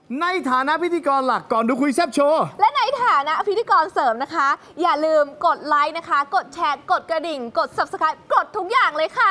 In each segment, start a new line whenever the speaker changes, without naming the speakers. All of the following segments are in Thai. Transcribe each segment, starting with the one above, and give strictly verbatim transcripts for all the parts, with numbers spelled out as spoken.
ในฐานะพิธีกรหลักก่อนดูคุยแซ่บโชว์
และในฐานะพิธีกรเสริมนะคะ อย่าลืมกดไลค์นะคะ กดแชร์กดกระดิ่งกด ซับสไครบ์ กดทุกอย่างเลยค่ะ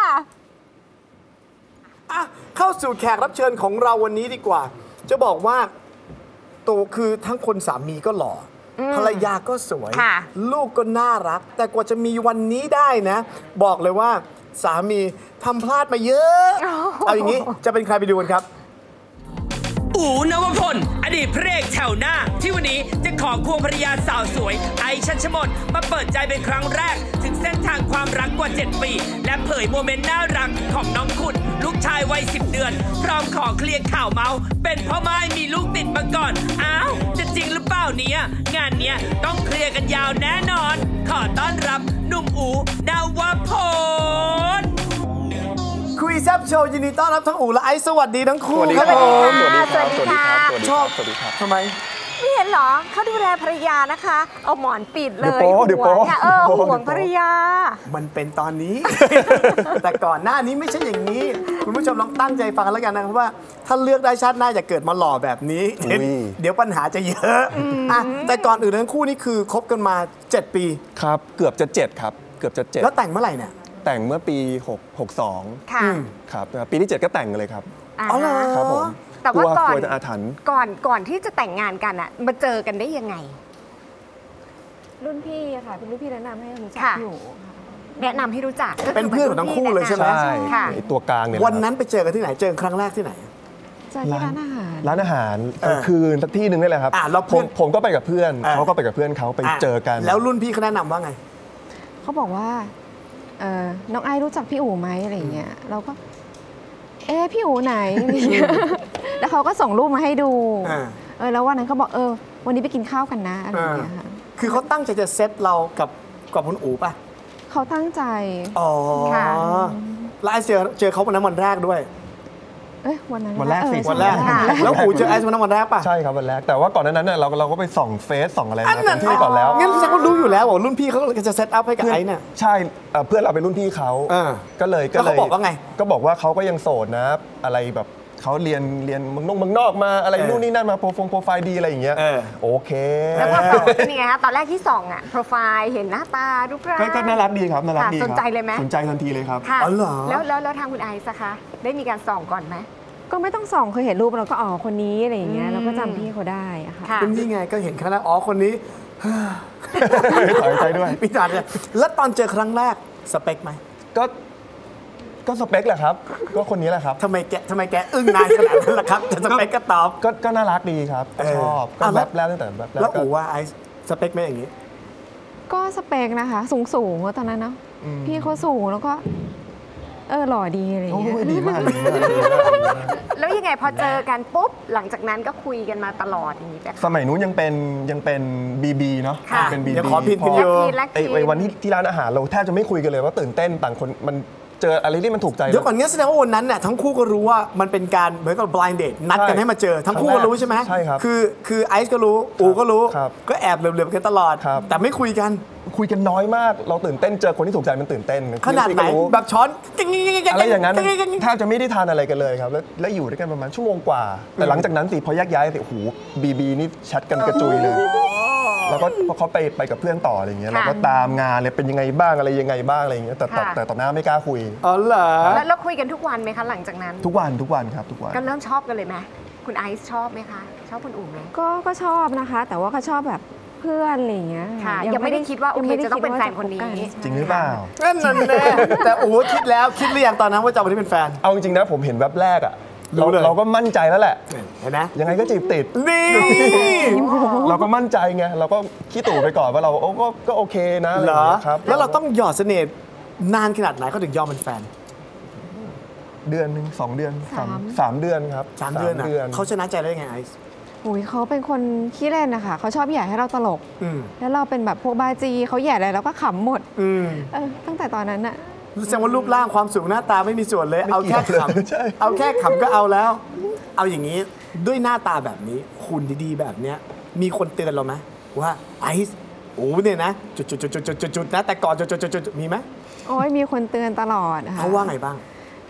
อ่ะเข้าสู่แขกรับเชิญของเราวันนี้ดีกว่าจะบอกว่าตัวคือทั้งคนสามีก็หล่อภรรยาก็สวยลูกก็น่ารักแต่กว่าจะมีวันนี้ได้นะบอกเลยว่าสามีทำพลาดมาเยอะเอาอย่างนี้จะเป็นใครไปดูกันครับ
อู๋นวพลอดีตพระเอกแถวหน้าที่วันนี้จะขอควงภรรยาสาวสวยไอชัชมนมาเปิดใจเป็นครั้งแรกถึงเส้นทางความรักกว่าเจ็ดปีและเผยโมเมนต์น่ารักของน้องคุณลูกชายวัยสิบเดือนพร้อมขอเคลียร์ข่าวเมาเป็นพ่อไม้มีลูกติดมาก่อนอ้าวจะจริงหรือเปล่าเนี่ยงานเนี้ยต้องเคลียร์กันยาวแน่นอนขอต้อนรับหนุ่มอู๋นวพล
คุยแซ่บโชว์ยินดีต้อนรับทั้งอู๋และไอซ์สวัสดีทั้งคู่
ครับผมสวัสดี
ครับสวัสดีครับ
ชอบ
สวัสดีครับ
ทำไม
ไม่เห็นเหรอเขาดูแลภรรยานะคะเอาหมอนปิดเลย
ห่วง
เออห่วงภรรยา
มันเป็นตอนนี้ แต่ก่อนหน้านี้ไม่ใช่อย่างนี้คุณผู้ชมลองตั้งใจฟังแล้วกันนะครับว่าถ้าเลือกได้ชาติหน้าจะเกิดมาหล่อแบบนี้เดี๋ยวปัญหาจะเยอะอ่ะแต่ก่อนอื่นทั้งคู่นี่คือคบกันมาเจ็ดปี
ครับเกือบจะเจ็ดครับเกือบจะเจ็ด
แล้วแต่งเมื่อไหร่เนี่ย
แต่งเมื่อปีหก หกสอง
ค่ะ
ครับปีที่เจ็ดก็แต่งเลยครับ
อ๋อเหรอ
ครับผม
แต่ว่าก่อน
อาถรรพ์
ก่อนก่อนที่จะแต่งงานกันอะมาเจอกันได้ยังไงรุ่นพี่อะค่ะเป็นรุ่นพี่แนะนำให้รู้จักอยู่แนะนำให้รู้จัก
เป็นเพื่อนของทั้งคู่เลยใช่ไหม
ใช่ตัวกลางเนี่ย
วันนั้นไปเจอกันที่ไหนเจอครั้งแรกที่ไหน
เจอที่ร้านอาหาร
ร้านอาหารกลางคืนสักที่หนึ่งนี่แหละครับผมผมก็ไปกับเพื่อนเขาก็ไปกับเพื่อนเขาไปเจอกัน
แล้วรุ่นพี่เขาแนะนำว่าไง
เขาบอกว่าน้องไอรู้จักพี่อู๋ไหมอะไรเงี้ยเราก็เอ๊ะพี่อู๋ไหนแล้วเขาก็ส่งรูปมาให้ดูเออแล้ววันนั้นเขาบอกเออวันนี้ไปกินข้าวกันนะอะไรอย่างเงี้ยค่ะ
คือเขาตั้งใจจะเซตเรากับกับคุณอู๋ป่ะ
เขาตั้งใจ
อ๋อค่ะแล้วไอเจอเจอเขาวันนั้นวันแรกด้วย
เอ้ยวันนั้น
วันแรกสิ
วันแรกแล้วอู๋เจอไอซ์วันนั้นวันแรกป่ะ
ใช่ครับวันแรกแต่ว่าก่อนนั้นเนี่ยเราเราก็ไปส่องเฟซส่องอะไรมาที่ก่อนแล้ว
งั้นแสดงว่ารู้อยู่แล้วว่ารุ่นพี่เขาจะเซตอัพให้กับไอซ์เนี่ย
ใช่เพื่อนเราเป็นรุ่นพี่เขาก็เลยก็เลย
เขาบอกว่าไง
ก็บอกว่าเขาก็ยังโสดนะอะไรแบบเขาเรียนเรียนเมืองนอกเมืองนอกมาอะไรนู่นนี่นั่นมาโปรฟงโปรไฟล์ดีอะไรอย่างเงี้ยโอเค
แล้วพอส่องเป็นยังไงคะตอนแรกที่ส่องอ่ะโปรไฟล์เห็นหน้าตารูปร่าง
ก็น่ารักดีครับน่ารักดี
สนใจเลยไหม
สนใจทันทีเลยครับ
อ๋อเหรอ
แล้วแล้วแล้วทางคุณไอซ์คะได้มีการส่องก่อนไหมก็ไม่ต้องส่องเคยเห็นรูปเราก็อ๋อคนนี้อะไรอย่างเงี้ยเราก็จำพี่เขาได้อะค่ะ
เป็นยังไงก็เห็นคณะอ๋อคนนี้
ถอยใจด้วย
พี่จัดเนี่ยแล้วตอนเจอครั้งแรกสเปคไหม
ก็ก็สเปคแหละครับก็คนนี้แหละครับ
ทำไมแกทำไมแกอึ้งนานขนาดนั้นล่ะครับจะสเปคก็ตอบ
ก็ก็น่ารักดีครับชอบก็แบบแรกตั้งแต่แบบ
แล้วอู๋ว่าไอสเปคไหมอย่างนี้
ก็สเปคนะคะสูงสูงตอนนั้นเนาะพี่เขาสูงแล้วก็เออหล่อดีอะไรอย่างเงี้ย
ดีมาก
แล้วยังไงพอเจอกันปุ๊บหลังจากนั้นก็คุยกันมาตลอดอย่างนี้
สมัยนู้นยังเป็นยังเป็นบีบีเนาะเป็นบีบี
ขอผิดกันอยู่
ไอ้วันที่ที่ร้านอาหารเราแทบจะไม่คุยกันเลยว่าตื่นเต้นต่างคนมันเจออะไรที่มันถูกใจ
เดี๋ยวก่อนงั้นแสดงว่าวันนั้นเนี่ยทั้งคู่ก็รู้ว่ามันเป็นการเหมือนกับ blind date นัดกันให้มาเจอทั้งคู่ก็รู้ใช่ไหม
ใช่ครับ
คือคือไอซ์ก็รู้อูก็รู้ก็แอบเหลือบๆกันตลอดแต่ไม่คุยกัน
คุยกันน้อยมากเราตื่นเต้นเจอคนที่ถูกใจมันตื่นเต้น
ขนาดไหนแบบช้อน
อะไรอย่างนั้นแทบจะไม่ได้ทานอะไรกันเลยครับแล้วอยู่ด้วยกันประมาณชั่วโมงกว่าแต่หลังจากนั้นสิพอแยกย้ายสิโอ้โหบีบีนี่แชทกันกระจุยเลยแล้วก็พอเขาไปไปกับเพื่อนต่ออะไรเงี้ยเราก็ตามงานเลยเป็นยังไงบ้างอะไรยังไงบ้างอะไรเงี้ยแต่แต่ต่อหน้าไม่กล้าคุย
อ๋อเหรอ
แล้วคุยกันทุกวันไหมคะหลังจากนั้น
ทุกวันทุกวันครับทุกวัน
ก็เริ่มชอบกันเลยไหมคุณไอซ์ชอบไหมคะชอบคุณอู๋ไหมก็ก็ชอบนะคะแต่ว่าก็ชอบแบบเพื่อนอะไรเงี้ยยังไม่ได้คิดว่าโอเคจะต้องเป็นแฟนคนนี้
จริงหรือเปล่า
นั่นแน่แต่อู๋คิดแล้วคิดหรือยังตอนนั้นว่าจะวันนี้เป็นแฟน
เอาจริงๆนะผมเห็นแวบแรกอ่ะเราเราก็มั่นใจแล้วแหละ
เห็นไหม
ยังไงก็จีบติด
นี่
เราก็มั่นใจไงเราก็ขี้ตู่ไปก่อนว่าเราโอ้ก็ก็โอเคนะ
เหรอครับแล้วเราต้องหยอดเสน่ห์นานขนาดไหนเขาถึงยอมเป็นแฟน
เดือนหนึ่งสองเดือนสามสามเดือนครับ
สามเดือนเขาชนะใจได้ไงไอซ์
โอ้ยเขาเป็นคนขี้เล่นนะคะเขาชอบแย่ให้เราตลกแล้วเราเป็นแบบพวกบาจีเขาแย่อะไรเราก็ขำหมดตั้งแต่ตอนนั้นอะ
แสดงว่ารูปร่างความสูงหน้าตาไม่มีส่วนเลยเอาแค่ขำเอาแค่ขำก็เอาแล้วเอาอย่างนี้ด้วยหน้าตาแบบนี้หุ่นดีๆแบบเนี้ยมีคนเตือนเราไหมว่าไอซ์โอ้เนี่ยนะจุดจุดจุดจุดจุดจุดนะแต่ก่อนจุดจุดจุดจุดมีไหม
โอ้ยมีคนเตือนตลอดค่ะ
เขาว่าไงบ้าง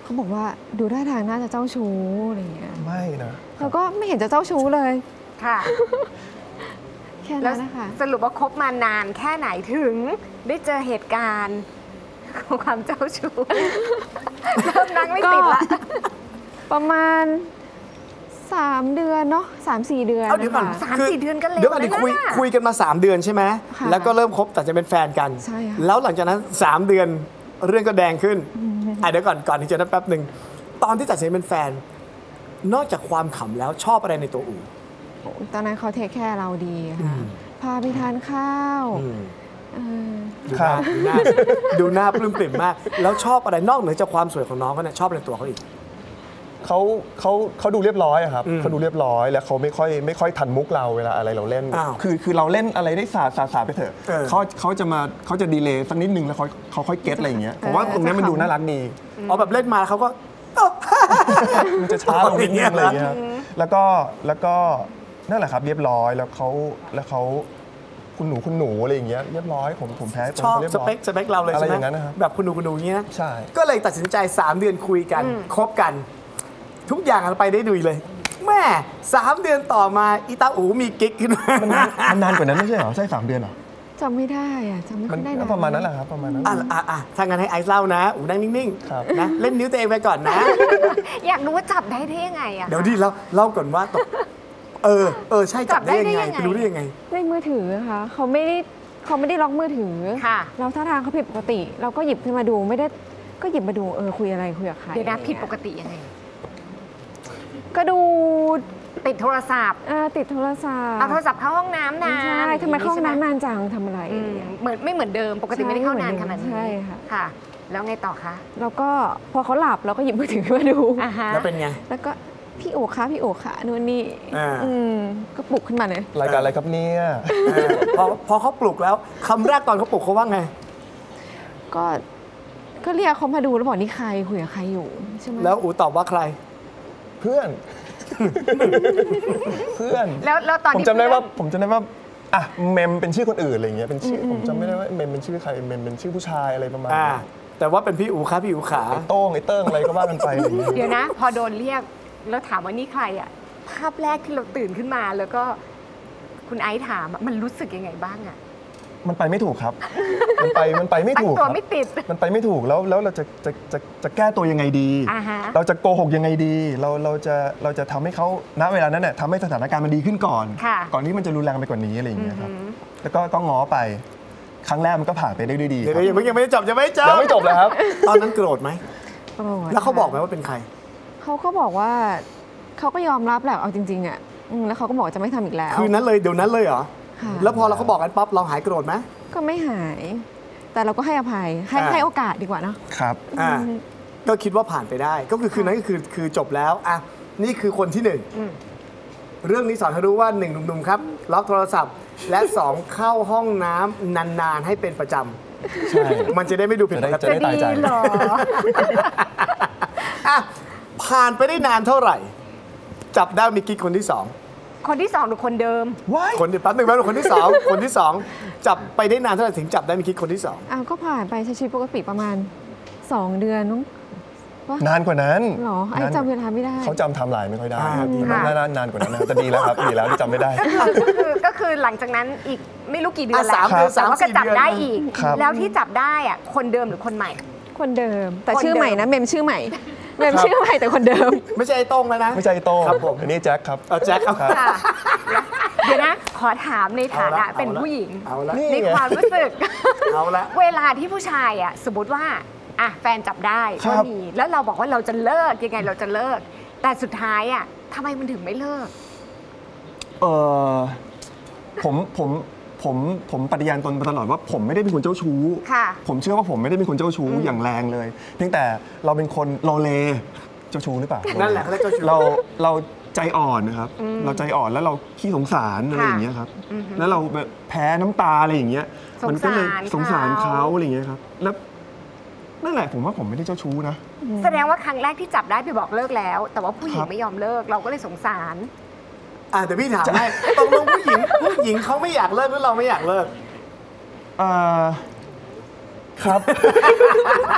เขาบอกว่าดูท่าทางน่าจะเจ้าชู้อะไรเงี้ย
ไม่นะ
เราก็ไม่เห็นจะเจ้าชู้เลย
ค่ะ
แค่นั้นนะคะ
สรุปว่าคบมานานแค่ไหนถึงได้เจอเหตุการณ์ของความเจ้าชู้เริ่มนั่งไม่ติดละ
ประมาณสามเดือนเนาะสามสี่เดือน
เอาเดี๋ยวก่อน
สามสี่เดือนก็เร็ว
เดี๋ยวก่อนคุยคุยกันมาสามเดือนใช่ไหมแล้วก็เริ่มคบแต่จะเป็นแฟนกัน
ใช่ค่ะ
แล้วหลังจากนั้นสามเดือนเรื่องก็แดงขึ้นอ่ะเดี๋ยวก่อนก่อนที่จะนั้นแป๊บหนึ่งตอนที่ตัดสินใจเป็นแฟนนอกจากความขำแล้วชอบอะไรในตัวอู๋
ตอนนั้นเขาเทคแคร์เราดีค่ะพาไปทานข้าว
ดูหน้าดูหน้าปลื้มปริ่มมากแล้วชอบอะไรนอกเหนือจากความสวยของน้องเขาเนี่ยชอบในตัวเขาอีก
เขาเขาเขาดูเรียบร้อยครับเขาดูเรียบร้อยแล้วเขาไม่ค่อยไม่ค่อยทันมุกเราเวลาอะไรเราเล่นคือคือเราเล่นอะไรได้สาดสาดสาดไปเถอะเขาเขาจะมาเขาจะดีเลย์สักนิดนึงแล้วเขาเขาค่อยเก็ตอะไรอย่างเงี้ยผมว่าตรงนี้มันดูน่ารักดี
อ๋อแบบเล่นมาเขาก็
มันจะช้าลงนิดนึงอะไรอย่างเงี้ยแล้วก็แล้วก็นั่นแหละครับเรียบร้อยแล้วเขาแล้วเขาคุณหนูคุณหนูอะไรอย่างเงี้ยเรียบร้อยผมผมแพ้
ชอบสเปคสเปคเราเลยใช่ไหมแบบคุณหนูคุณหนูอย่างเงี้ย
ใช่
ก็เลยตัดสินใจสามเดือนคุยกันคบกันทุกอย่างไปได้ดุยเลยแม่สามเดือนต่อมาอีตาอูมีกิ๊กขึ้นมา
มันนานกว่านั้นไม่ใช่เหรอใช่สามเดือนเหรอ
จำไม่ได้อะจำไม่ค่อยได้
ประมาณนั้นแหละครับประมาณนั้น
อ่ะอ่ะอ่ะถ้างั้นให้ไอซ์เล่านะอูนั่งนิ่งๆนะเล่นนิ้วตัวเองไปก่อนนะ
อยากรู้ว่าจับได้ได้ยังไงอะ
เดี๋ยวดิเราเล่าก่อนว่าเออเออใช่จับได้ยังไงรู้ได้ยังไง
ในมือถือค่ะเขาไม่ได้เขาไม่ได้ล็อกมือถือ
ค่ะ
เราท่าทางเขาผิดปกติเราก็หยิบขึ้นมาดูไม่ได้ก็หยิบมาดูเออคุยอะไรคุยกับใคร
เดี๋ยวนะผิดปกติยังไง
ก็ดู
ติดโทรศัพท์
ติดโทรศัพท์
เอาโทรศัพท์เข้าห้องน้ำนาน
ใช่ทำไมเข้าห้องน้ำนานจังทำอะไร
เหมือนไม่เหมือนเดิมปกติไม่ได้เข้านานขนาดนี้
ใช่ค่ะ
ค่ะแล้วไงต่อคะ
แล้วก็พอเขาหลับเราก็หยิบมือถือมาดู
แล้วเป็นไง
แล้วก็พี่โอ๋คะพี่โอ๋คะนู่นนี่ก็ปลุกขึ้นมาเลย
รายการอะไรครับเนี่ย
พอพอเขาปลุกแล้วคำแรกตอนเขาปลุกเขาว่าไง
ก็ก็เรียกเขามาดูแล้วบอกนี่ใครคุยกับใครอยู่ใช่ไหม
แล้วอูตอบว่าใคร
เพื่อนเพื่อน
แล้วแล้วตอน
ผมจำได้ว่าผมจำได้ว่าอ่ะเมมเป็นชื่อคนอื่นอะไรเงี้ยเป็นชื่อผมจำไม่ได้ว่าเมมเป็นชื่อใครเมมเป็นชื่อผู้ชายอะไรประมาณนี้
แต่ว่าเป็นพี่อู๋ครับพี่อู๋ขา
ไอ้โต้งไอ้เติ้งอะไรก็ว่ากันไปอย่างเงี้ย
เดี๋ยวนะพอโดนเรียกแล้วถามว่านี่ใครอ่ะภาพแรกที่เราตื่นขึ้นมาแล้วก็คุณไอซ์ถามมันรู้สึกยังไงบ้างอ่ะ
มันไปไม่ถูกครับมันไปมันไปไม่ถูก
ตัวไม่ติด
มันไปไม่ถูกแล้วแล้วเราจะจะจะจะแก้ตัวยังไงดีเราจะโกหกยังไงดีเราเราจะเราจะทำให้เขาณเวลานั้นเนี่ยทำให้สถานการณ์มันดีขึ้นก่อนก่อนที่มันจะรุนแรงไปกว่านี้อะไรอย่างเงี้ยครับแล้วก็ก็ง้อไปครั้งแรกมันก็ผ่านไปได้ด้วยดี
เดี๋ยวยังไม่ยังไม่จบยังไม่จบ
ยังไม่จบเลยครับ
ตอนนั้นโกรธไหมโกรธแล้วเขาบอกไหมว่าเป็นใคร
เขาก็บอกว่าเขาก็ยอมรับแหละเอาจริงๆอ่ะแล้วเขาก็บอกจะไม่ทำอีกแล้ว
คืนนั้นเลยเดี๋ยวนั้นเลยเหรอแล้วพอเราเขาบอกกันปั๊บเราหายโกรธไหม
ก็ไม่หายแต่เราก็ให้อภัยให้ให้โอกาสดีกว่าเนาะ
ครับ
อ่าก็คิดว่าผ่านไปได้ก็คือคืนนั้นก็คือคือจบแล้วอ่ะนี่คือคนที่หนึ่งเรื่องนี้สอนให้รู้ว่าหนึ่งหนุ่มๆครับล็อกโทรศัพท์และสองเข้าห้องน้ำนานๆให้เป็นประจำใช่มันจะได้ไม่ดูผิดปกติ
จะดีหรอ
อ่ะผ่านไปได้นานเท่าไหร่จับได้มีกิ๊กคนที่สอง
คนที่สองหรือคนเดิม
คนที่แป๊บนึงแป๊บนึงคนที่สองคนที่สองจับไปได้นานเท่าไหร่ถึงจับได้มีคิดคนที่สอง
อ้าวก็ผ่านไปใช้ชีวิตปกติประมาณสองเดือนนู้
นนานกว่านั้น
หรอไอ้จำเวลาไม่ได้
เขาจำไทม์ไลน์ไม่ค่อยได้นานนานกว่านั้นแต่ดีแล้วครับดีแล้วที่จำไม่ได้
ก็คือก็คือหลังจากนั้นอีกไม่รู้กี่เดือนแล้วแต่ว่าก็จับได้อีกแล้วที่จับได้อ่ะคนเดิมหรือคนใหม่
คนเดิมแต่ชื่อใหม่นะเมมชื่อใหม่เมมชื่อใหม่แต่คนเดิม
ไม่ใช่ไอ้โต้งแล้วนะ
ไม่ใช่ไอ้โต้งครับผมอันนี้แจ็คครับ
เอาแจ็คครับ
เดี๋ยวนะขอถามในฐานะเป็นผู้หญิงในความรู้สึก
เอาละ
เวลาที่ผู้ชายอ่ะสมมติว่าอ่ะแฟนจับได้ก็มีแล้วเราบอกว่าเราจะเลิกยังไงเราจะเลิกแต่สุดท้ายอ่ะทำไมมันถึงไม่เลิก
เออผมผมผมผมปฏิญาณตนมาตลอดว่าผมไม่ได้เป็นคนเจ้าชู้ผมเชื่อว่าผมไม่ได้เป็นคนเจ้าชู้อย่างแรงเลยเพียงแต่เราเป็นคนโลเลเจ้าชู้หรือเปล่า
นั่นแหละ
เราเราใจอ่อนนะครับเราใจอ่อนแล้วเราขี้สงสารอะไรอย่างเงี้ยครับแล้วเราแพ้น้ำตาอะไรอย่างเงี้ยมันก็เลยสงสารเขาอะไรอย่างเงี้ยครับแล้วนั่นแหละผมว่าผมไม่ได้เจ้าชู้นะ
แสดงว่าครั้งแรกที่จับได้ไปบอกเลิกแล้วแต่ว่าผู้หญิงไม่ยอมเลิกเราก็เลยสงสาร
อ่าแต่พี่ถามให้ตกลงผู้หญิงผู้หญิงเขาไม่อยากเลิกหรือเราไม่อยากเลิก
อ่าครับ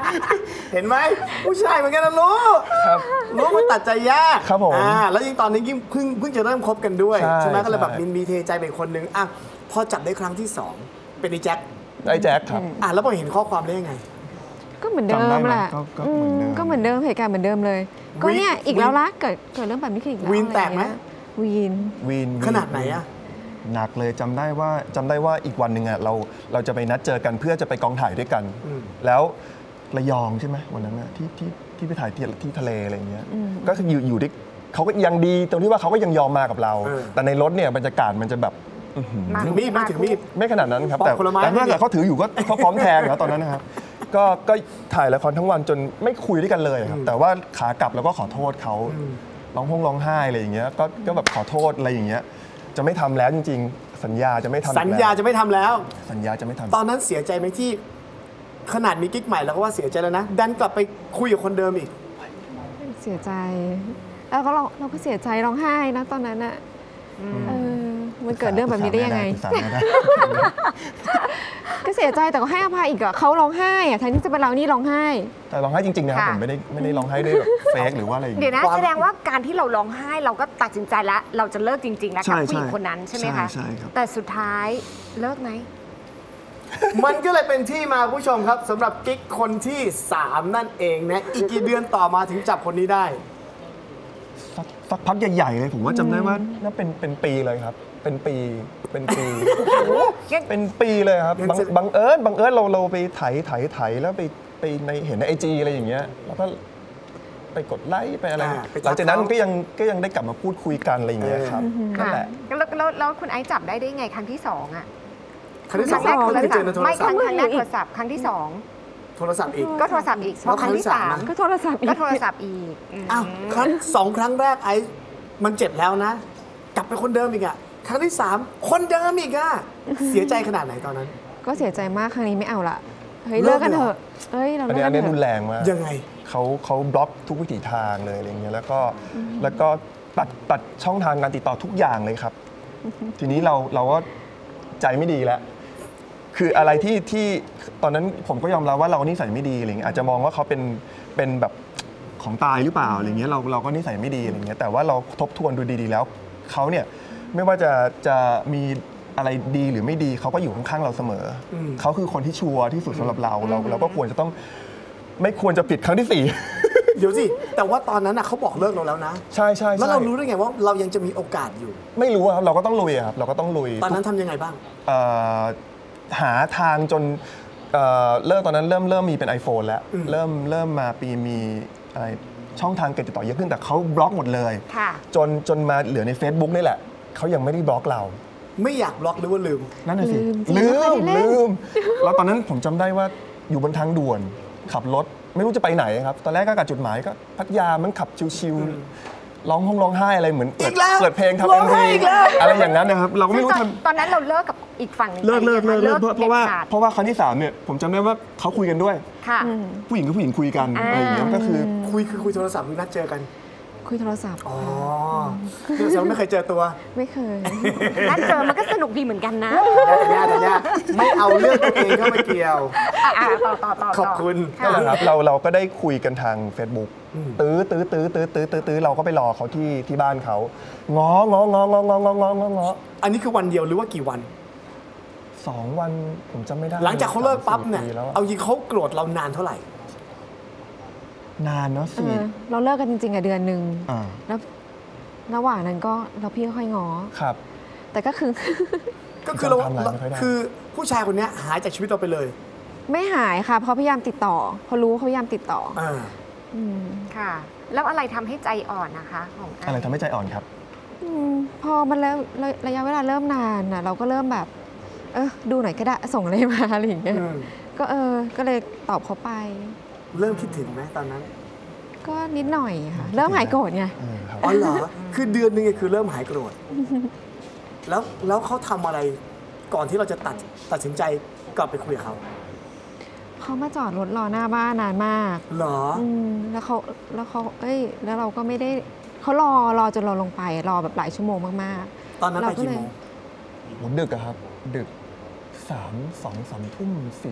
เห็นไหมผู้ชายเหมือนกันนะรู้รู้มันตัดใจยาก
ครับผม
อ่าแล้วยิ่งตอนนี้ยิ่งเพิ่งเพิ่งจะเริ่มคบกันด้วย
ใช่
ใช่ไหมก็เลยแบบ
ใช่
มีมีเทใจเป็นคนหนึ่งอ่ะพอจับได้ครั้งที่สองเป็นไอ้แจ็ค
ไอ้แจ็คครับ
อ่ะแล้วพอเห็นข้อความได้ยังไง
ก็เหมือนเดิ
จำได้
ม
ไหม
แหละ
ก็ก็
อื
เหมือนเดิม
มก็เหมือนเดิมเหตุการณ์เหมือนเดิมเลย ก็เนี่ย
วีน
อีกแล้วละเกิดเกิดเรื่องแบบนี้ขึ้นอีกแล้ว
วีนแตกไหม
อะรเงี้ยวีน
วีน
ขนาดไหนอะ
หนักเลยจำได้ว่าจำได้ว่าอีกวันหนึ่งอ่ะเราเราจะไปนัดเจอกันเพื่อจะไปกองถ่ายด้วยกัน
อืม
แล้วระยองใช่ไหมวันนั้นอะที่ที่ที่ไปถ่ายที่ที่ทะเลอะไรเงี้ย
อืม
ก็คืออยู่อยู่ด้วยเขาก็ยังดีตรงที่ว่าเขาก็ยังยอมมากับเรา
เออ
แต่ในรถเนี่ยบรรยากาศมันจะแบบอื้อหือ
มา
ถึงมีดไหมถึงมีด
ไม่ขนาดนั้นครับ
ปอก
แต่
ผลไม้
แต่ถ้าเกิดเขาถืออยู่ก็เขาพร้อมแทงแล้วตอนนั้นนะครับก็ก็ถ่ายละครทั้งวันจนไม่คุยด้วยกันเลยครับแต่ว่าขากลับแล้วก็ขอโทษเขาร้องห้องร้องไห้อะไรอย่างเงี้ยก็ก็แบบขอโทษอะไรอย่างเงี้ยจะไม่ทำแล้วจริง ๆ สัญญาจะไม่ทำ
สัญญาจะไม่ทำแล้ว
สัญญาจะไม่ทำ
ตอนนั้นเสียใจไหมที่ขนาดมีกิ๊กใหม่แล้วก็ว่าเสียใจแล้วนะ ดันกลับไปคุยกับคนเดิมอีก
เสียใจ แล้วก็เราเราก็เสียใจร้องไห้นะตอนนั้นอะเออมันเกิดเรื่องแบบนี้ได้ยังไง
ปรึกษาแม่ได้
ก็เสียใจแต่ก็ให้อภัยอีกอะเขาร้องไห้อะแทนที่จะเป็นเรานี่ร้องไห้
แต่ร้องไห้จริงๆนะครับ
ค่ะ
ผมไม่ได้ไม่ได้ร้องไห้ด้วยแบบเฟกหรือว่าอะไรอย่าง
เดี๋ย
เงี้
วย นะแสดงว่าการที่เราร้องไห้เราก็ตัดสินใจแล้วเราจะเลิกจริงๆแล้ว
ใช่
กับผู้หญิง
ใช่
คนนั้นใช่ไหมคะ
ใช่ใช่ครับ
แต่สุดท้ายเลิกไหม
มันก็เลยเป็นที่มาผู้ชมครับสำหรับกิ๊กคนที่สามนั่นเองนะ อีกกี่เดือนต่อมาถึงจับคนนี้ได้
สักสักพักใหญ่ๆเลยผมว่าจำได้ว่าน่าเป็นเป็นปีเลยครับ เป็นปีเป็นปี เป็นปีเลยครับบังบังเอิญบังเอิญเราเราไปไถไถไถแล้วไปไปในเห็นในไอจีอะไรอย่างเงี้ยแล้วก็ไปกดไลค์ไปอะไร
อ่าไปทัก
หลังจากนั้น
เขา
ก็ยังก็ยังได้กลับมาพูดคุยกันอะไรอย่างเงี้ยครับนั่น
ค่ะ
แหละ
แล้วแล้วแล้วคุณไอซ์จับได้ได้ไงครั้งที่สองอ่ะ
ครั้งที่สอง
แรกโทร
ไม่
ศั
เจ
พ
อ
ท์
ในโทร
ไม่ค
ศัพ
รั้ง
ท์
ครั้งแรกโทรศัพท์ครั้งที่สอง
โทรศัพท์อีก
ก็โทรศัพท์อีกพอครั้งที่สาม
ก็โทรศัพท์อี
ก็
ก
โทรศัพท์อีกอืม
อ้าวครั้งสองครั้งแรกไอ้มันเจ็บแล้วนะ กลับไปคนเดิมอีกอะครั้งที่สามคนเดิมอีกอะเสียใจขนาดไหนตอนนั้น
ก็เสียใจมากครั้งนี้ไม่เอาละเฮ้ย
เลิ
เลิ
ก
กกัน
เลย
เถ
เหรอ
อะเฮ้ยเรา
อัน
เลิก
นี้
กั
อั
น
นนี้
เถ
รุน
อะ
แรงมาก
ยังไง
เขาเขาบล็อกทุกวิถีทางเลยอะไรอย่างเงี้ยแล้วก็แล้วก็ตัดตัดช่องทางการติดต่อทุกอย่างเลยครับ ทีนี้เราเราก็ใจไม่ดีแล้ว คืออะไรที่ที่ตอนนั้นผมก็ยอมรับว่าเรานิสัยไม่ดีอะไรเงี้ยอาจจะมองว่าเขาเป็นเป็นแบบของตายหรือเปล่าอะไรเงี้ยเราเราก็นิสัยไม่ดีอะไรเงี้ยแต่ว่าเราทบทวนดูดีๆแล้วเขาเนี่ยไม่ว่าจะจะมีอะไรดีหรือไม่ดีเขาก็อยู่ข้างๆเราเสมออ
ม
เขาคือคนที่ชัวร์ที่สุดสำหรับเราเราเราก็ควรจะต้องไม่ควรจะปิดครั้งที่สี่
เดี๋ยวสิ แต่ว่าตอนนั้นน่ะเขาบอกเลิกเราแล้วนะ
ใช่ใช่
แล้ว
ใช่
เรารู้ได้ไงว่าเรายังจะมีโอกาสอยู่
ไม่รู้อะครับเราก็ต้องลุยอะครับเราก็ต้องลุย
ตอนนั้นทำยังไงบ้าง
เอ่อหาทางจนเอ่อเริ่มตอนนั้นเริ่มเริ่มมีเป็น iPhone แล้ว
อืม
เริ่มเริ่มมาปีมีอะไรช่องทางการติดต่อเยอะขึ้นแต่เขาบล็อกหมดเลย
ค่ะ
จนจนมาเหลือใน Facebook นี่แหละเขายังไม่ได้บล็อกเรา
ไม่อยากบล็อกหรือว่าลืม
นั่นน่ะสิ
ลื
ลื
ม
ม
จริงไม่ได้เล่น
ลืมแล้วตอนนั้นผมจำได้ว่าอยู่บนทางด่วน ขับรถไม่รู้จะไปไหนครับ ตอนแรกก็กะจุดหมายก็พัทยามันขับชิวๆร้องห้องร้องไห้อะไรเหมือนเปิ
อี
ด
กแล้ว
เปิดเพลงทำ
ร้
เอ็
อง
ม
ไห้
วี
อีกแล้ว
อะไรอย่างนั้นนะครับ เราก็ไม่รู้
ซึ่งตอน
ทำ
ตอนนั้นเราเลิกกับอีกฝั่งหนึ่ง
เลิกเลิก
ไป
เลิก
ไหม
เลิกเพราะเพราะว่า
ด็ดขด
เพราะว่าครั้งที่สามเนี่ยผมจำได้ว่าเขาคุยกันด้วย
ค่ะ
อืม
ผู้หญิงกับผู้หญิงคุยกัน
อ่า
อะไรอย่างเงี้ยก็คือ
คุยคือคุยโทรศัพท์หรือนัดเจอกัน
คุยโทรศัพท์
อ๋อเดี๋ยวแสดงว่าไม่เคยเจอตัว
ไม่เคย
นั่นเจอมันก็สนุกดีเหมือนกันนะ
แต่ย่าแต่ย่าไม่เอาเรื่องตัวเองเข้ามาเกี่ยว
อ่ะต่อต่อต่อ
ขอบคุณ
ค่ะ
นั่นแหละครับเราเราก็ได้คุยกันทาง Facebook ตื้อตื้อตื้อตื้อตื้อตื้อตื้อเราก็ไปรอเขาที่ที่บ้านเขาง้ององององององององอ
อันนี้คือวันเดียวหรือว่ากี่วัน
สองวันผมจำไม่ได้
หลังจากเขาเลิกปั๊บเนี่ย
สามสี่ปีแล้ว
เอายิงเขาโกรธเรานานเท่าไหร่
นานเนาะ
เอ
สี่
อเราเลิกกันจริงๆอะเดือนหนึ่ง
อ่า
แล้วระหว่างนั้นก็เราพี่ค่อยง้อ
ครับ
แต่ก็คือ
ก็คือเรา
จำไทม์ไลน์ไม่ค่อยได้
คือผู้ชายคนเนี้ยหายจากชีวิตเราไปเลย
ไม่หายค่ะเพราะพยายามติดต่อเพราะรู้ว่าเขาพยายามติดต่อ
อ่า
อืม
ค่ะ แล้วอะไรทำให้ใจอ่อนนะคะของไอซ์
อะไรทำให้ใจอ่อนครับ
อืมพอมันแล้วระระยะเวลาเริ่มนานน่ะเราก็เริ่มแบบ เออดูหน่อยก็ได้ส่งอะไรมาอะไรอย่างเงี้ย
อืม
ก็เออก็เลยตอบเขาไป
เริ่มคิดถึงไหมตอนนั้น
ก็นิดหน่อยค่ะ เริ่มหายโกรธไง
เออครับ
อ๋อเหรอ คือเดือนหนึงเนี่ยคือเริ่มหายโกรธ แล้วแล้วเขาทำอะไรก่อนที่เราจะตัดตัดสินใจกลับไปคุยกับเขา
เขามาจอดรถรอหน้าบ้านนานมาก
เหรอ
อืมแล้วเขาแล้วเขาเอ้ย แล้วเราก็ไม่ได้เขารอรอจนเราลงไปรอแบบหลายชั่วโมงมาก
ตอนนั้นไปกี่โมง
โหดึกอะครับ ดึกสามสองสามทุ่มสี่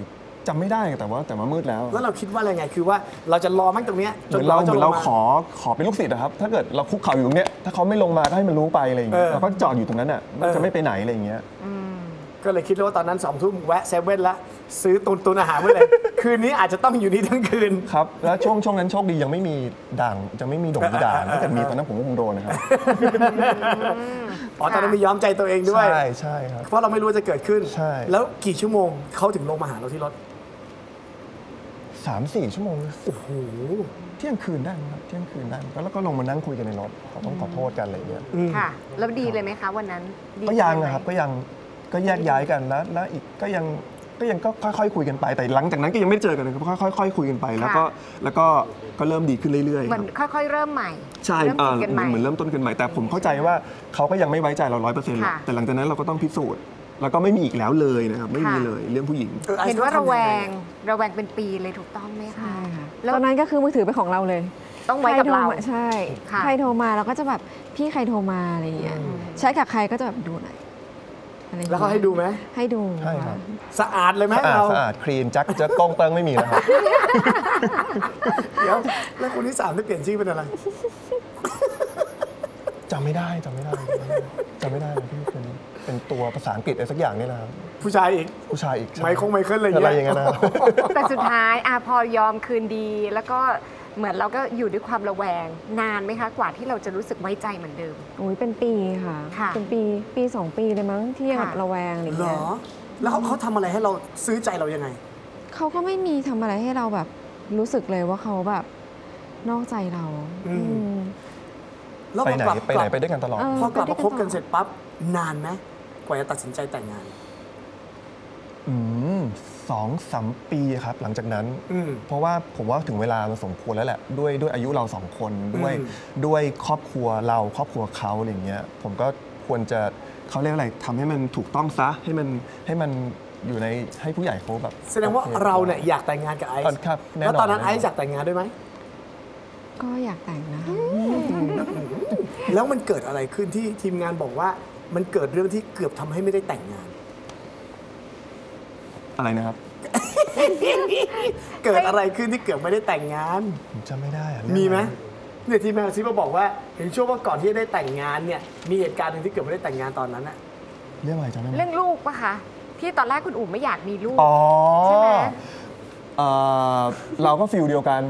จำไม่ได้แต่ว่าแต่ว่ามืดแล้ว
แล้วเราคิดว่าอะไรไงคือว่าเราจะรอมั้งตรงเนี้ย
เหมือนเราเหมือนเราขอขอเป็นลูกศิษย์นะครับถ้าเกิดเราคุกเข่าอยู่ตรงเนี้ยถ้าเขาไม่ลงมาก็ให้มันรู้ไปอะไรอย่างเงี้ยเราก็จอดอยู่ตรงนั้นอ่ะมันจะไม่ไปไหนอะไรอย่างเงี้ย
ก็เลยคิดว่าตอนนั้นสองทุ่มแวะเซเว่นละซื้อตุนตุนอาหารไว้เลย คืนนี้อาจจะต้องอยู่นี่ทั้งคืน
ครับแล้วช่วงช่วงนั้นโชคดียังไม่มีด่างจะไม่มีด่งด่างถ้าเกิดมีตอนนั้นผมก็คงโดนนะครับ
อ๋อตอนนั้นมีย้อมใจตัวเองด้วย
ใช่ใช่ครับ
เพราะเราไม่รู้จะเกิดขึ้น
ใช่
แล้วกี่ชั่วโมงเขาถึงลงมาหาเราที่รถ
สามสี่ชั่วโมง
โอ้โห
เที่ยงคืนได้ครับเที่ยงคืนได้แล้วก็ลงมานั่งคุยกันในรถเขาต้องขอโทษกันอะไรอย่างเงี้ย
ค่ะแล้วดีเลยไหมคะวันนั้น
ก็ยังนะครับก็ยังก็แยกย้ายกันแล้วแล้วอีกก็ยังก็ยังก็ค่อยๆคุยกันไปแต่หลังจากนั้นก็ยังไม่เจอกันเลยก็ค่อยๆคุยกันไปแล้วก็แล้วก็ก็เริ่มดีขึ้นเรื่อยๆ
เหมือนค่อยๆเริ่มใหม่
ใช่เหมือนเริ่มต้นกันใหม่แต่ผมเข้าใจว่าเขาก็ยังไม่ไว้ใจเราร้อยเปอร์เซ็นต์แต่หลังจากนั้นเราก็ต้องพิสูจน์แล้วก็ไม่มีอีกแล้วเลยนะครับไม่มีเลยเรื่องผู้หญิง
เห็นว่าระแวงระแวงเป็นปีเลยถูกต้องไหมคะ
ตอนนั้นก็คือมือถือเป็นของเราเลย
ต้องไว้กับเรา
ใช่ใครโทรมาเราก็จะแบบพี่ใครโทรมาอะไรอย่างเงี้ยใช้กับใครก็จะแบบดูหน่อย
แล้วเขาให้ดูไหม
ให้ดู
ใช่ครับ
สะอาดเลยไหม
เราสะอาดคลีนจักจะกองเติงไม่มีแล้วครับ
เดี๋ยวแล้วคนที่สามได้เปลี่ยนชื่อเป็นอะไร
จำไม่ได้จำไม่ได้จำไม่ได้พี่เป็นเป็นตัวภาษาอังกฤษอะไรสักอย่างนี่นะครับ
ผู้ชายอีก
ผู้ชายอีก
ไมค์คงไมเคิล
อะไรอย่างเงี้ยนะ
แต่สุดท้ายอ่ะพอยอมคืนดีแล้วก็เหมือนเราก็อยู่ด้วยความระแวงนานไหมคะกว่าที่เราจะรู้สึกไว้ใจเหมือนเดิม
โอ้ยเป็นปีค่ะเป็นปีปีสองปีเลยมั้งที่ยังระแวงอะไรอย่างเงี้ย
แล้วเขาเขาทำอะไรให้เราซื้อใจเรายังไง
เขาก็ไม่มีทำอะไรให้เราแบบรู้สึกเลยว่าเขาแบบนอกใจเรา
ไปไหนไปไหนไปด้วยกันตลอด
พอกลับมาคบกันเสร็จปั๊บนานไหมกว่าจะตัดสินใจแต่งงาน
อืมสองสามปีครับหลังจากนั้นเพราะว่าผมว่าถึงเวลามันสมควรแล้วแหละด้วยด้วยอายุเราสองคนด้วยด้วยครอบครัวเราครอบครัวเขาอะไรเงี้ยผมก็ควรจะเขาเรียกอะไรทำให้มันถูกต้องซะให้มันให้มันอยู่ในให้ผู้ใหญ่เขาแบบ
แสดงว่าเราเนี่ยอยากแต่งงานกับไอซ์
ครับ
แล้วตอนนั้นไอซ์อยากแต่งงานด้วยไหม
ก็อยากแต่งนะ
แล้วมันเกิดอะไรขึ้นที่ทีมงานบอกว่ามันเกิดเรื่องที่เกือบทำให้ไม่ได้แต่งงาน
อะไรนะครับ
เกิดอะไรขึ้นที่เกือบไม่ได้แต่งงาน
ผมจำไม่ได้
มีไหมเนี่ยที่แม่ซิมาบอกว่าเห็นช่วงว่าก่อนที่จะได้แต่งงานเนี่ยมีเหตุการณ์หนึ่งที่เกือบไม่ได้แต่งงานตอนนั้นอะ
เรื่องอะไรจำได้ไหม
เรื่องลูกปะคะที่ตอนแรกคุณอู๋ไม่อยากมีลูก
ใช่ไหมเราก็ฟิลเดียวกัน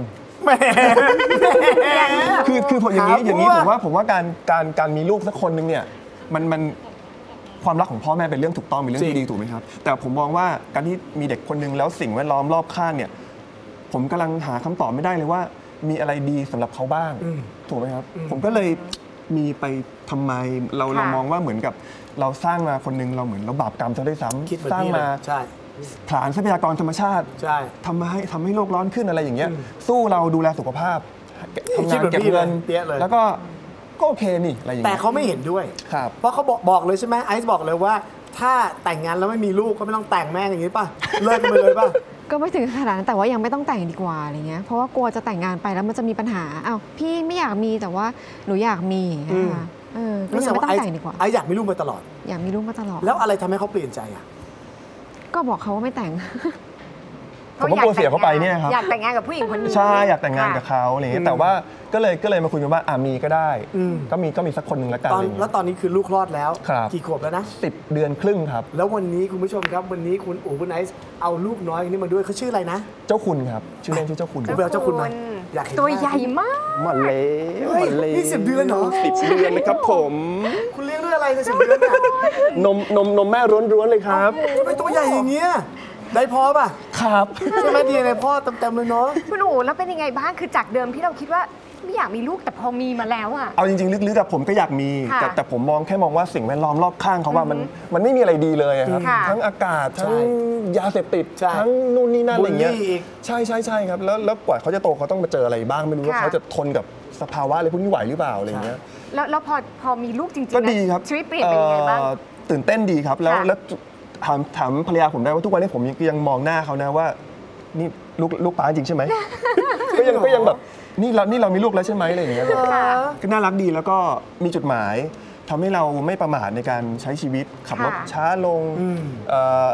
คือคือผมอย่างนี้อย่างนี้ผมว่าผมว่าการการการมีลูกสักคนหนึ่งเนี่ยมันมันความรักของพ่อแม่เป็นเรื่องถูกต้องเป็นเรื่องที่ดีถูกไหมครับแต่ผมมองว่าการที่มีเด็กคนหนึ่งแล้วสิ่งแวดล้อมรอบข้างเนี่ยผมกำลังหาคำตอบไม่ได้เลยว่ามีอะไรดีสำหรับเขาบ้างถูกไหมครับผมก็เลยมีไปทำไมเราเรามองว่าเหมือนกับเราสร้างมาคนหนึ่งเราเหมือนเราบาปกรรมซะด้วยซ้ำสร้างมาฐานทรัพยากรธรรมชาติทำมาให้ทำให้โลกร้อนขึ้นอะไรอย่างเงี้ยสู้เราดูแลสุขภาพทำงานเก็บเงินแล้วก็ก็โอเคนี่อะไรอย่างเงี้ย
แต่เขาไม่เห็นด้วยเพราะเขาบอกบอกเลยใช่ไหมไอซ์บอกเลยว่าถ้าแต่งงานแล้วไม่มีลูกก็ไม่ต้องแต่งแม่อย่างนี้ป่ะเลิกกันไปเลยป่ะ
ก็ไม่ถึงขนาดนั้นแต่ว่ายังไม่ต้องแต่งดีกว่าอะไรเงี้ยเพราะว่ากลัวจะแต่งงานไปแล้วมันจะมีปัญหาอ้าวพี่ไม่อยากมีแต่ว่าหนูอยากมีนะคะเออก็ยังไม่ต้องแต่งดีกว่า
ไอซ์อยากมีลูกมาตลอด
อยากมีลูกมาตลอด
แล้วอะไรทำให้เขาเปลี่ยนใจอ่ะ
ก็บอกเขาว่าไม่แต่ง
ผมก็กลัวเสียเขาไปเนี่ยครับ
อยากแต่งงานกับผู้หญิงคนนี้
ใช่อยากแต่งงานกับเขาอะไรเงี้ยแต่ว่าก็เลยก็เลยมาคุยกันว่าอ่ามีก็ได้ก็มีก็มีสักคนหนึ่งแล้วกัน
แล้วตอนนี้คือลูกคลอดแล้วกี่ขวบแล้วนะ
สิบเดือนครึ่งครับ
แล้ววันนี้คุณผู้ชมครับวันนี้คุณอู๋คุณไอซ์เอาลูกน้อยนี้มาด้วยเขาชื่ออะไรนะ
เจ้าคุณครับชื่อเล่นชื่อเจ้าคุณ
เเจ้าคุณไหม
อยากเห็นตัวใหญ่มาก
มันเละมันเละ
นี่สิบเดือนเหรอ
สิบเดือนเลยครับผม
คุณเลี้ยงด้วยอะไรในสิบเดือนน่ะ
นมนมนมแม่ร้วนๆเลยครับ
ทำไมตัวใหญ่อย่างเงี้ยได้พอป่ะ
ครับ
ใช่ไหมดีในพ่อเต็มๆเลยเนาะ
คุณอู๋แล้วเป็นยังไงบ้างคือจากเดิมที่เราคิดว่าไม่อยากมีลูกแต่พอมีมาแล้วอะ
เอาจริงๆลึกๆกับผมก็อยากมีแต่แต่ผมมองแค่มองว่าสิ่งแวดล้อมรอบข้างเขาว่ามันมันไม่มีอะไรดีเลยครับทั้งอากาศทั้งยาเสพติดทั้งนู่นนี่นั่นอะไรเงี้ยใช่ใช่ใช่ครับแล้วแล้วกว่าเขาจะโตเขาต้องมาเจออะไรบ้างไม่รู้ว่าเขาจะทนกับสภาวะอะไรพวกนี้ไหวหรือเปล่าอะไรเงี้ย
แล้วแล้วพอพอมีลูกจริงๆ
ก็ดีครับ
ชีวิตเปลี่ยนเป็นยังไงบ้าง
ตื่นเต้นดีครับแล้วแล้วถามถามภรรยาผมได้ว่าทุกวันนี้ผมยังมองหน้าเขานะว่านี่ลูกลูกป้าจริงใช่ไหมก็ยังก็ยังแบบนี่เรานี่เรามีลูกแล้วใช่ไหมอะไรอย่างเงี้ยก็น่ารักดีแล้วก็มีจุดหมายทำให้เราไม่ประมาทในการใช้ชีวิตขับรถช้าลง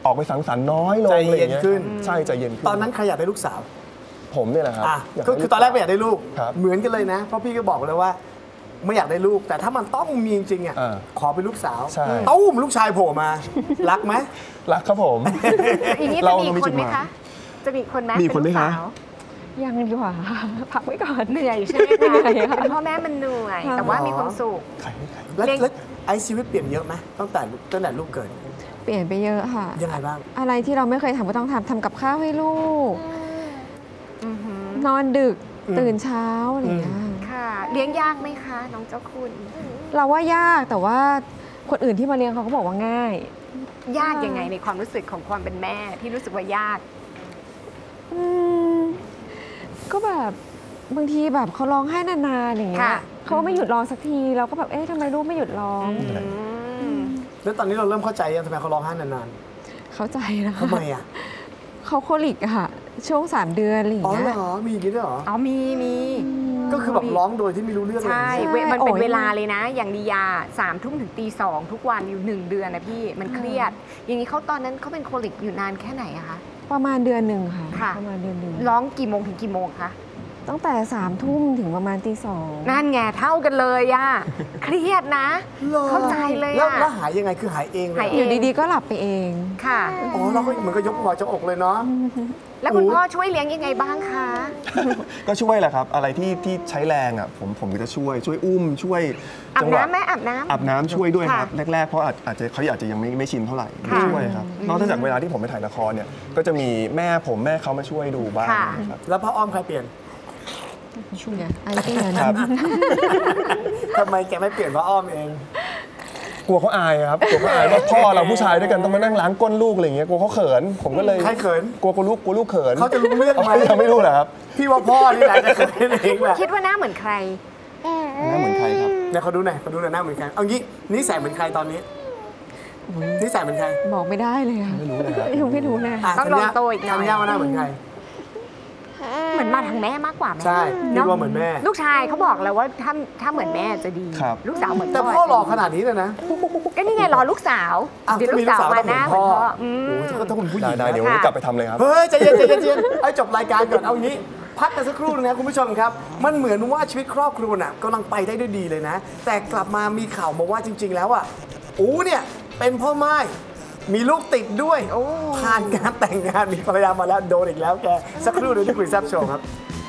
ออกไปสังสรรค์น้อยลง
ใจ
อะไรอ
เย็
ย่าน งเงี้ย
ขึ้น
ใช่ใจเย็นขึ้น
ตอนนั้นใครอยากได้ลูกสาว
ผมเนี่ยแหละครับ
อ่ะ
ยาก
ก็
ได้
คือตอนแรกไม่อยากได้ลูก
ครับ
เหมือนกันเลยนะ เพราะพี่ก็บอกเลยว่า ไม่อยากได้ลูก แต่ถ้ามันต้องมีจริงๆอ่ะ
อ่า
ขอเป็นลูกสาว
ใช่
ตุ้มลูกชายโผล่มา รักไหม
รักครับผม
อีนี้จะ
เรา
มี
มี
ค
จุ
น
ด
ไหม
หมาย
คะ จะมีคนไหม
มีคนไหมคะ
เป็นลูกสาว
ยังดีกว่า พักไว้ก่อน
เหนื่อยใช่ไหม
เหนื่อย
คะ
ค่ะ
เป็นพ่อแม่มันเหนื่อย แต่ว่ามีความสุข
ใครไม่ใคร
แล้ว
เลี้ยง
แล้วไอ้ชีวิตเปลี่ยนเยอะไหมตั้งแต่ตั้งแต่ลูกเกิด
เปลี่ยนไปเยอะค่ะ
ยังไงบ้าง
อะไรที่เราไม่เคยทำก็ต้องทำทำกับข้าวให้ลูก
อือหือน
อนดึก
อืม
ตื่นเช้าอะไรอย่างเงี้ย
ค่ะ เลี้ยงยากไหมคะ น้องเจ้าคุณ
เราว่ายากแต่ว่าคนอื่นที่มาเลี้ยงเขาก็บอกว่าง่าย
ยากยังไงในความรู้สึกของความเป็นแม่ที่รู้สึกว่ายาก
อืมก็แบบบางทีแบบเขาร้องไห้นานๆอย่างเงี้ย
ค่ะ
เขาไม่หยุดร้องสักทีเราก็แบบเอ๊ะทำไมลูกไม่หยุดร้อง
อืม
แล้วตอนนี้เราเริ่มเข้าใจยังทำไมเขาร้องไห้นาน
เข้าใจนะ
ๆ
คะ
ทำไมอ่ะ
เขาโคลิกอะค่ะ ช่วงสามเดือนอะไรอย่าง
อ๋อ
เงี้ย
เหรอมีอย่างนี้ด้วยเหรอ
อ๋อมีมี
ก็คือแบบร้องโดยที่ไม่รู้เรื่องเลย
ใช่
ใช่
เวมันเป็น
โอ้ย
เวลาเลยนะ อย่างดียาสามทุ่มถึงตีสองทุกวันอยู่หนึ่งเดือนนะพี่มันเครียด อย่างนี้เขาตอนนั้นเขาเป็นโคลิกอยู่นานแค่ไหนอะคะ
ประมาณเดือนหนึ่งค่ะ
ค่ะ
ประมาณเดือนหนึ่ง
ร้องกี่โมงถึงกี่โมงคะ
ตั้งแต่สามทุ่มถึงประมาณตีสอง
นั่นไงเท่ากันเลยอะเครียดนะ
หรอ
เข้าใจเลย
แล้ว
อะ
แล้วหายยังไงคือหายเองเลย
หาย
เหร
อ
อยู่
ดีๆก็หลับไปเอง
ค่ะ
อ๋อเราก็เหมือนกับยกหัวจะอกเลยเนาะ
แล้วคุณพ่อช่วยเลี้ยงยังไงบ้างคะ
ก็ช่วยแหละครับ อะไรที่ที่ใช้แรงอ่ะผมผมก็จะช่วย ช่วยอุ้มช่วย
อาบ
จังหวะ
น้ำไหมอาบน้ำ
อาบน้ำช่วยด้วยครับ
ค่ะ
แรกๆเพราะอาจอาจจะเขาอาจจะยังไม่ไม่ชินเท่าไหร่
ค่ะ
ช่วยครับนอกจากเวลาที่ผมไปถ่ายละครเนี่ยก็จะมีแม่ผมแม่เขามาช่วยดูบ้าง
ค่ะ
ครับ
แล้วพ่ออ้อมใครเปลี่ยน
ช่วยไอ้เตี้ย
ค
นะ
รับ
ทำไมแกไม่เปลี่ยนพ่ออ้อมเอง
กลัวเขาอายครับกลัวเขาอายว่าพ่อเราผู้ชายด้วยกันต้องมานั่งล้างก้นลูกอะไรอย่างเงี้ยกลัวเขาเขิน ผมก็เลย
ใครเขิน
กลัวกลัวลูกกลัวลูกเขิน
เขาจะรู้เรื่องไหม
ายังไม่รู้เหรอครับ
พี่ว่าพ่อนี่แหละจะเขินเองแหละ
คิดว่าหน้าเหมือนใคร
หน้าเหมือนใครครับ
เนี่ยเขาดูหน่อยเขาดูหน่อยหน้าเหมือนกันเอางี้นิสัยเหมือนใครตอนนี้นิสัยเหมือนใคร
บอกไม่ได้เลยค่ะ
ไม่รู้เลยครับ
ยังไม่รู้เลย
อ่ะ
ต้องลองโตอีกหน่อย
ธัญญาว่าหน้าเหมือนใคร
เหมือนมาทางแม่มากกว่าไหม
ใช่
เน
พี่
อะ
ว่าเหมือนแม่
ลูกชายเขาบอกแล้วว่าถ้าถ้าเหมือนแม่จะดี
ครับ
ลูกสาวเหมือน
แต่พ่อหล่อขนาดนี้เลยนะ
ก็นี่ไงรอลูกสาว
อ้าว
เดี๋ยว
ถ้า
ลู
มี
ก
ลูก
สาว
สาว
มา
ต้อง
ห
เหมื
น้า
อน
เหมื
พ่
อน
อ
พ่ออืม
โอ้โหถ้าถ้าคุณผู้หญิ
ได้
ง
ได้เดี๋ยว
นะ
วันนี้
ค่ะ
กลับไปทำเลยครับ
เฮ้ยใจเย็นใจเย็นใจเย็นไอ้จบรายการก่อนเอางี้ พักกันสักครู่นึงนะคุณผู้ชมครับ มันเหมือนว่าชีวิตครอบครัวน่ะกำลังไปได้ด้วยดีเลยนะ แต่กลับมามีข่าวมาว่าจริง ๆ แล้วอ่ะอูเนี่ยเป็นพ่อไม้มีลูกติดด้วยผ่านการแต่งงานมีภรรยามาแล้วโดนอีกแล้วแกสักครู่เดี๋ยวที่คุยแซ่บโชว์ครับ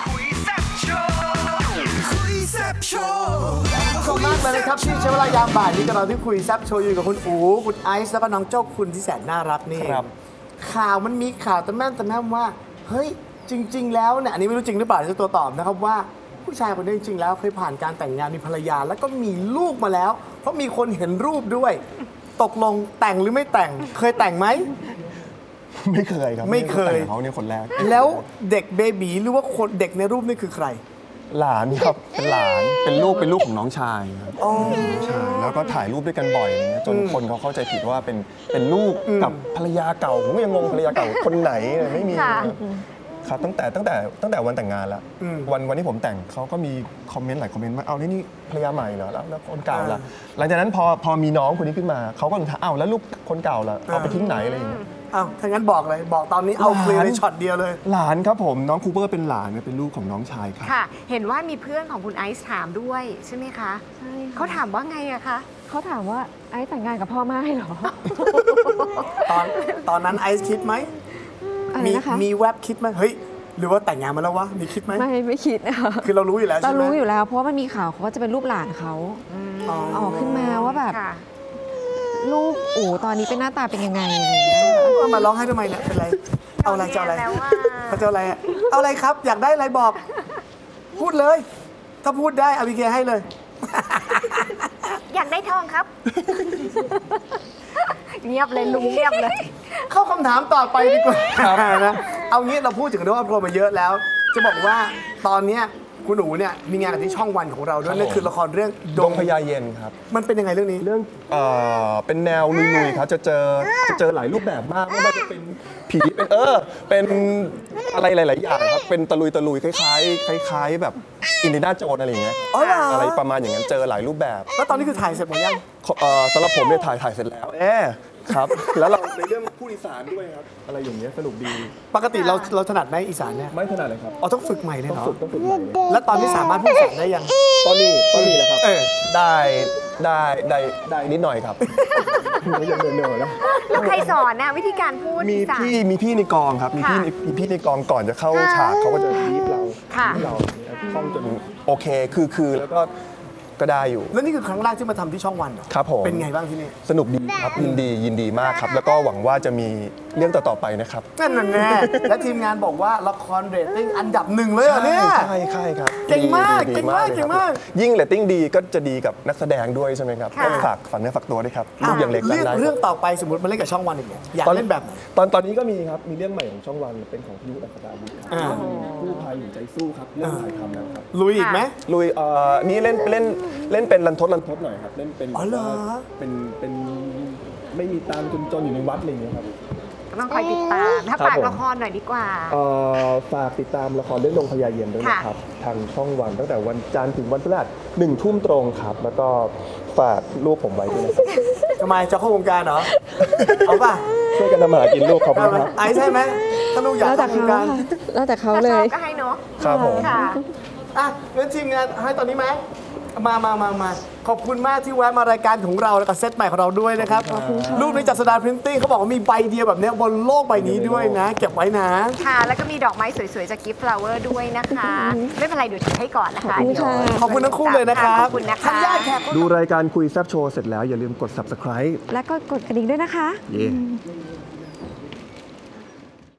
ขอบคุณมากเลยนะครับที่ใช้เวลายามบ่ายนี้กับเราที่คุยแซบโชว์อยู่กับคุณอูคุณไอซ์แล้วก็น้องเจ้าคุณที่แสนน่ารักนี่
ครับ
ข่าวมันมีข่าวแต่แม่นแต่แม่นว่า เฮ้ยจริง ๆ แล้วเนี่ยอันนี้ไม่รู้จริงหรือเปล่าจะตัวตอบนะครับว่าผู้ชายคนนี้จริงๆแล้วเคยผ่านการแต่งงานมีภรรยาแล้วก็มีลูกมาแล้ว เพราะมีคนเห็นรูปด้วย ตกลงแต่งหรือไม่แต่งเคยแต่งไหม
ไม่เคยครับ
ไม่เคย
แต่งกับเขาเนี่ยคนแรก
แล้วเด็กเบบีหรือว่าคนเด็กในรูปนี่คือใคร
หลานครับเป็นหลานเป็นลูกเป็นลูกของน้องชายครับใช่แล้วก็ถ่ายรูปด้วยกันบ่อยอย่างเงี้ยจนคนเขาเข้าใจผิดว่าเป็นเป็นลูกกับภรรยาเก่าผมก็ยังงงภรรยาเก่าคนไหนเนี่ยไม่มี
ค่ะ
ครับตั้งแต่ตั้งแต่ตั้งแต่วันแต่งงานแล้ว
อืม
วันวันที่ผมแต่งเขาก็มีคอมเมนต์หลายคอมเมนต์ว่าเอานี่นี่ภรรยาใหม่เหรอแล้วแล้วคนเก่าล่ะ
อ่า
หลังจากนั้นพอพอมีน้องคนนี้ขึ้นมาเขาก็เลยถามอ้าวแล้วลูกคนเก่าล่ะเอาไปทิ้งไหนอะไรอย่างเงี้ย
อ้าวถ้างั้นบอกเลยบอกตอนนี้เอาเคลียร์ในช็อตเดียวเลย
หลานครับผมน้องคูเปอร์เป็นหลานเป็นลูกของน้องชายครับ
ค่ะ เห็นว่ามีเพื่อนของคุณไอซ์ถามด้วยใช่ไหมคะ
ใช่ค่ะ
เขาถามว่าไงอะคะ
เขาถามว่าไอ้แต่งงานกับพ่อไม่เหรอ
ตอนตอนนั้นไอซ์คิดไหม
อะไร
มี
นะคะ
มีแวบคิดไหมเฮ้ยหรือว่าแต่งงานมาแล้ววะมีคิดไหม
ไม่ไม่คิดนะคะ
คือเรารู้อยู่แล้ว
เรา
ใช่ไหม
รู้อยู่แล้ว เพราะว่ามันมีข่าวเขาว่าจะเป็นรูปหลานเขา
อ๋อ
ออกขึ้นมาว่าแบบ
ค่ะ
ลูกอู๋ตอนนี้เป็นหน้าตาเป็นยังไงอะไรอย่างเงี้ย
เอามาร้องให้ทำไมเนี่ยเป็นไรเอาอะไรจะเอาอะไร
แล้วว่า
เขาจะเอาอะไรอะเอาอะไรครับ อยากได้อะไรบอก พูดเลย ถ้าพูดได้อาบิเกลให้เลย
อยากได้ทองครับ เงียบเลยลุงเงียบเลย
เข้าคำถามต่อไปดีกว่านะเอางี้เราพูดถึงเรื่องครอบครัวมาเยอะแล้ว จะบอกว่าตอนเนี้ยคุณหนูเนี่ยมีงานกับที่ช่องวันของเราด้วย
ครับ
นั่นคือละครเรื่อง
ดงพญาเย็นครับ
มันเป็นยังไงเรื่องนี้
เรื่องเอ่อเป็นแนวลุยๆครับจะเจอจะเจอหลายรูปแบบมากไม่ว่าจะเป็นผีเป็นเออเป็นอะไรหลาย ๆ อย่างครับเป็นตะลุยตะลุยคล้ายๆคล้ายๆแบบอินเดียนาโจนอะไรอย่างเงี้ย
อ๋อเหรออ
อะไรประมาณอย่างนั้นเจอหลายรูปแบบ
แล้วตอนนี้คือถ่ายเสร็จหมดยัง
เอ่อสำหรับผมเนี่ยถ่ายถ่ายเสร็จแล้วแอบครับแล้วเราในเรื่องผู้อีสานด้วยครับอะไรอย่างเงี้ยสนุกดี
ปกติเราเราถนัดไหมอีสานเนี่ย
ไม่ถนัดเลยครับ
อ๋อต้องฝึกใหม่เลย
ต้อง
เหรอ
ฝึกต้องฝึกใหม่เลย
แล้วตอนนี้สามารถพูดอีสานได้ยัง
ตอนนี้ตอนนี้แหละครับ
เออ
ได้ได้ได้ได้นิดหน่อยครับไม่ยังเดินเดินแล้ว
แล้วใครสอนนะวิธีการพูด
มี
อีสาน
พี่มีพี่ในกองครับมีพี่
ค่ะ
ในมีพี่ในกองก่อนจะเข้าฉากเขาก็จะบีบเรา
ค่ะ
บีบเราท่องจนโอเคคือคือแล้วก็ก็ได้อยู่
แล้วนี่คือครั้งแรกที่มาทำที่ช่องวันเหรอ
ครับผม
เป็นไงบ้างที่นี่
สนุกดีครับยินดียินดีมากครับ แล้วก็หวังว่าจะมีเรื่องต่อๆไปนะครับ
นั่นน่ะแน่และทีมงานบอกว่าละครเรตติ้งอันดับหนึ่งเลยเหรอเนี่ย
ใช่ใช่ครับ
เก่งมาก
ดีดี
เก่งมาก
ลย
เก่งมาก
ครับยิ่งเรตติ้งดีก็จะดีกับนักแสดงด้วยใช่ไหมครับ
ค่ะ
ก็ฝากฝันเนื้อฝากตัวด้วยครับลูกยังเล็ก
เรื่อง
ได้
เรื่องต่อไปสมมติมาเล่นกับช่องวันอีกเนี่ยอยากเล่นแบบไหน
ตอนตอนนี้ก็มีครับมีเรื่องใหม่ของช่องวันเป็นของพี่ยุทธอัคราบุตร
อ่า
กู้ภัยหัวใจสู้ครับเรื่องถ่ายทำแล้วครับ
ลุยอีกไหม
ลุยเอ่อนี่เล่นเล่นเล่นเป็นรันทดรันทดหน่อยครับเล่นเป็น
อ๋อเหรอ
เป็นเป็นไม่มีตังค์จนๆอยู่ในวัดอะไรอย่างเงี้ยครับ
ต้องคอยติดตาม ถ้า
ครับ
ฝาก
ผม
ละครหน่อยดีกว่า
เอ่อฝากติดตามละครเรื่องดงพญาเย็นด้วยนะครับ ทางช่องวันตั้งแต่วันจันทร์ถึงวันพฤหัสหนึ่งทุ่มตรงครับ แล้วก็ฝากลูกผมไว้ด้วยนะครับ
ทำไมจะเข้าวงการเหรอ เอาป่ะ
ช่วยกันทำมาหากินลูกขอบคุณครับ
ไอ้ใช่ไหมถ้าลูกอยาก
แล้วแต่
เข้าวง
เขา
การ
ค่ะแล้วแต่เขา
ถ้า
เล
ชอบ
ย
ก็ให้เนาะ
ครับผม
ค่ะ
อ่ะงั้นทีมงานให้ตอนนี้ไหมมามามามาขอบคุณมากที่แวะมารายการของเราแล้วก็เซตใหม่ของเราด้วยนะครับรูปในจัดสดาพรินติ้งเขาบอกว่ามีใบเดียวแบบเนี้ยบนโลกใบนี้ด้วยนะ เก็บไว้นะ
ค่ะ แล้วก็มีดอกไม้สวยๆจากกิฟต์ฟลาวเวอร์ด้วยนะคะ ไม่เป็นไรเดี๋ยวถือให้ก่อนนะคะ
ขอบคุณค่ะ
เดี๋ยว
ขอบคุณทั้งคู่เลยนะครับ
ขอบคุณนะคะ
ทำญาติแขก
ดูรายการคุยแซบโชว์เสร็จแล้วอย่าลืมกด ซับสไครบ์
แล้วก็กดกระดิ่งด้วยนะคะ
เย่